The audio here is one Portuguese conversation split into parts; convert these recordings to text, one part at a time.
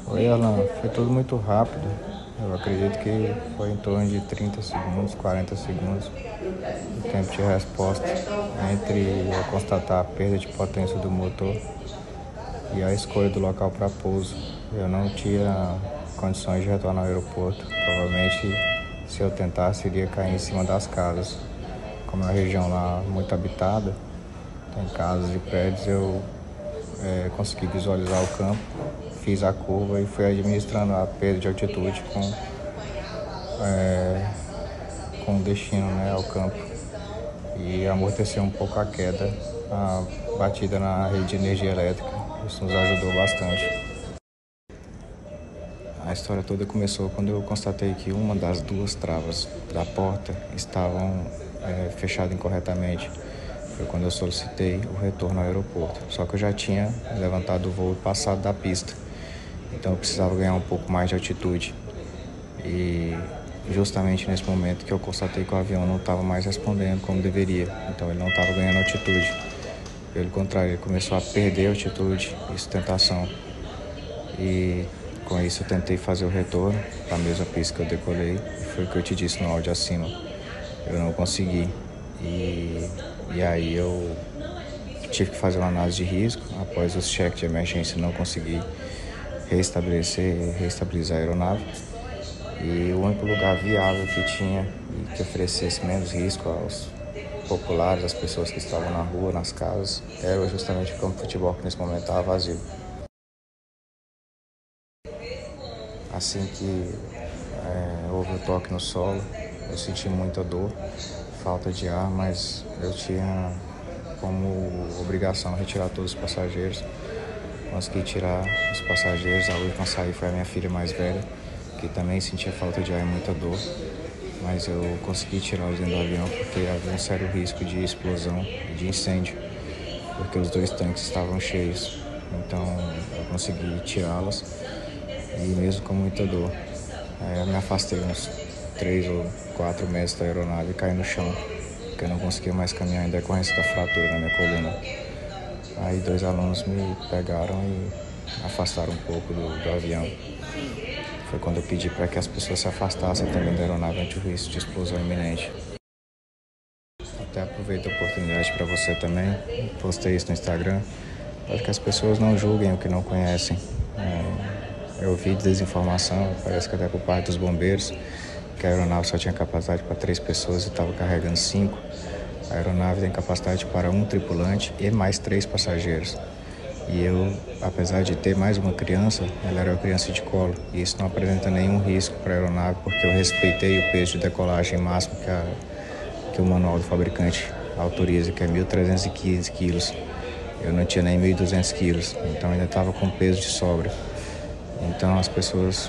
Oi, Alan. Foi tudo muito rápido. Eu acredito que foi em torno de 30 segundos, 40 segundos o tempo de resposta entre eu constatar a perda de potência do motor e a escolha do local para pouso. Eu não tinha condições de retornar ao aeroporto. Provavelmente, se eu tentasse, iria cair em cima das casas. Como é uma região lá muito habitada, tem casas e prédios, eu consegui visualizar o campo, fiz a curva e fui administrando a perda de altitude com destino, né, ao campo, e amorteceu um pouco a queda, a batida na rede de energia elétrica. Isso nos ajudou bastante. A história toda começou quando eu constatei que uma das duas travas da porta estavam fechadas incorretamente. Foi quando eu solicitei o retorno ao aeroporto. Só que eu já tinha levantado o voo e passado da pista. Então eu precisava ganhar um pouco mais de altitude. E justamente nesse momento que eu constatei que o avião não estava mais respondendo como deveria. Então ele não estava ganhando altitude. Pelo contrário, ele começou a perder altitude e sustentação. E com isso eu tentei fazer o retorno para a mesma pista que eu decolei. E foi o que eu te disse no áudio acima. Eu não consegui. E aí eu tive que fazer uma análise de risco. Após os cheques de emergência, não consegui reestabilizar a aeronave. E o único lugar viável que tinha e que oferecesse menos risco aos populares, às pessoas que estavam na rua, nas casas, era justamente o campo de futebol, que nesse momento estava vazio. Assim que houve o toque no solo, eu senti muita dor, falta de ar, mas eu tinha como obrigação retirar todos os passageiros. Consegui tirar os passageiros. A última a sair foi a minha filha mais velha, que também sentia falta de ar e muita dor, mas eu consegui tirá-los dentro do avião porque havia um sério risco de explosão e de incêndio, porque os dois tanques estavam cheios. Então eu consegui tirá-los, e mesmo com muita dor, eu me afastei uns 3 ou 4 metros da aeronave e caí no chão, porque eu não conseguia mais caminhar em decorrência da fratura na minha coluna. Aí 2 alunos me pegaram e afastaram um pouco do avião. Foi quando eu pedi para que as pessoas se afastassem também da aeronave ante o risco de explosão iminente. Até aproveito a oportunidade para você também, postei isso no Instagram, para que as pessoas não julguem o que não conhecem. Eu ouvi desinformação, parece que até por parte dos bombeiros, que a aeronave só tinha capacidade para 3 pessoas e estava carregando 5. A aeronave tem capacidade para 1 tripulante e mais 3 passageiros. E eu, apesar de ter mais uma criança, ela era uma criança de colo. E isso não apresenta nenhum risco para a aeronave, porque eu respeitei o peso de decolagem máximo que o manual do fabricante autoriza, que é 1.315 quilos. Eu não tinha nem 1.200 quilos, então ainda estava com peso de sobra. Então as pessoas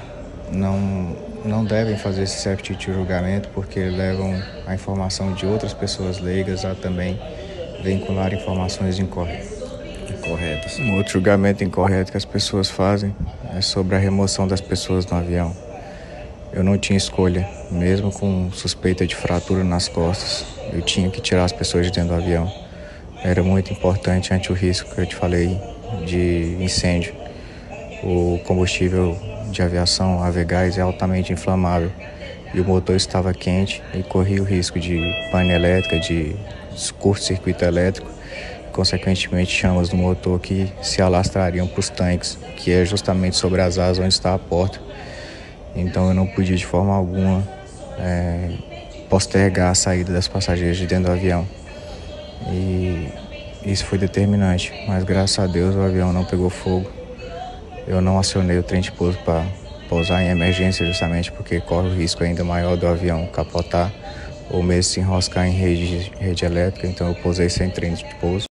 não devem fazer esse certo tipo de julgamento, porque levam a informação de outras pessoas leigas a também vincular informações incorretas. Um outro julgamento incorreto que as pessoas fazem é sobre a remoção das pessoas no avião. Eu não tinha escolha, mesmo com suspeita de fratura nas costas, eu tinha que tirar as pessoas de dentro do avião. Era muito importante ante o risco que eu te falei de incêndio. O combustível de aviação, Avegás, é altamente inflamável e o motor estava quente e corria o risco de pane elétrica, de curto-circuito elétrico, consequentemente chamas no motor que se alastrariam para os tanques, que é justamente sobre as asas onde está a porta. Então eu não podia de forma alguma postergar a saída das passageiros de dentro do avião. E isso foi determinante, mas graças a Deus o avião não pegou fogo. Eu não acionei o trem de pouso para pousar em emergência, justamente porque corre o risco ainda maior do avião capotar ou mesmo se enroscar em rede elétrica. Então eu pousei sem trem de pouso.